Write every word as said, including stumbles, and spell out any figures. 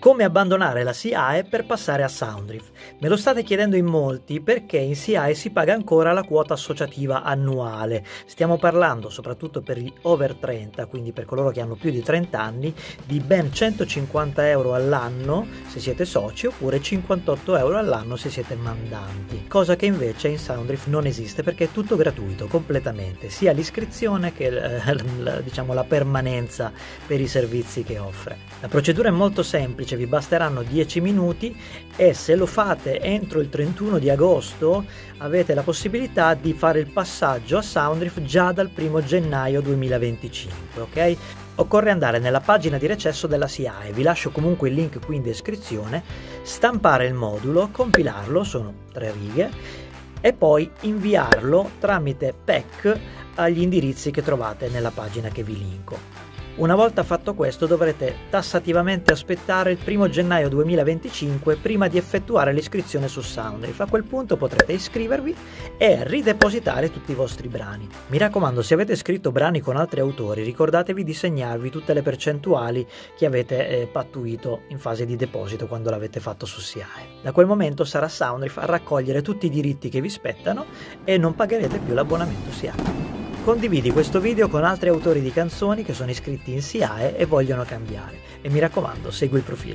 Come abbandonare la S I A E per passare a Soundriff? Me lo state chiedendo in molti perché in S I A E si paga ancora la quota associativa annuale. Stiamo parlando, soprattutto per gli over trenta, quindi per coloro che hanno più di trenta anni, di ben centocinquanta euro all'anno se siete soci oppure cinquantotto euro all'anno se siete mandanti, cosa che invece in Soundriff non esiste perché è tutto gratuito completamente, sia l'iscrizione che eh, diciamo la permanenza per i servizi che offre. La procedura è molto semplice, vi basteranno dieci minuti e se lo fate entro il trentuno di agosto avete la possibilità di fare il passaggio a Soundriff già dal primo gennaio duemilaventicinque, ok? Occorre andare nella pagina di recesso della S I A E, vi lascio comunque il link qui in descrizione, stampare il modulo, compilarlo, sono tre righe, e poi inviarlo tramite P E C agli indirizzi che trovate nella pagina che vi linko. Una volta fatto questo dovrete tassativamente aspettare il primo gennaio duemilaventicinque prima di effettuare l'iscrizione su Soundriff. A quel punto potrete iscrivervi e ridepositare tutti i vostri brani. Mi raccomando, se avete scritto brani con altri autori, ricordatevi di segnarvi tutte le percentuali che avete eh, pattuito in fase di deposito quando l'avete fatto su S I A E. Da quel momento sarà Soundriff a raccogliere tutti i diritti che vi spettano e non pagherete più l'abbonamento S I A E. Condividi questo video con altri autori di canzoni che sono iscritti in S I A E e vogliono cambiare. E mi raccomando, segui il profilo.